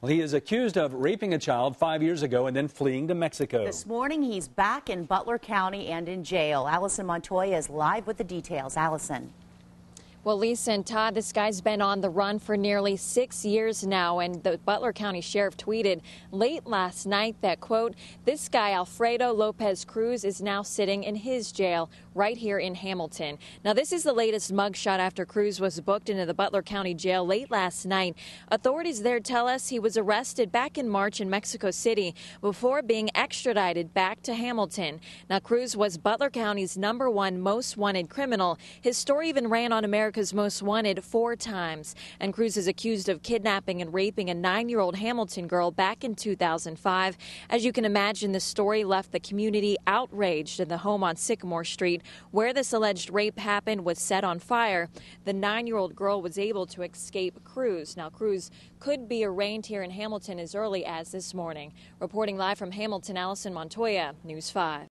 Well, he is accused of raping a child 5 years ago and then fleeing to Mexico. This morning, he's back in Butler County and in jail. Allison Montoya is live with the details. Allison. Well, Lisa and Todd, this guy's been on the run for nearly 6 years now, and the Butler County Sheriff tweeted late last night that, quote, this guy, Alfredo Lopez Cruz, is now sitting in his jail right here in Hamilton. Now, this is the latest mugshot after Cruz was booked into the Butler County Jail late last night. Authorities there tell us he was arrested back in March in Mexico City before being extradited back to Hamilton. Now, Cruz was Butler County's #1 most wanted criminal. His story even ran on America's Most Wanted 4 times. And Cruz is accused of kidnapping and raping a 9-year-old Hamilton girl back in 2005. As you can imagine, the story left the community outraged, and the home on Sycamore Street where this alleged rape happened was set on fire. The 9-year-old girl was able to escape Cruz. Now, Cruz could be arraigned here in Hamilton as early as this morning. Reporting live from Hamilton, Allison Montoya, News 5.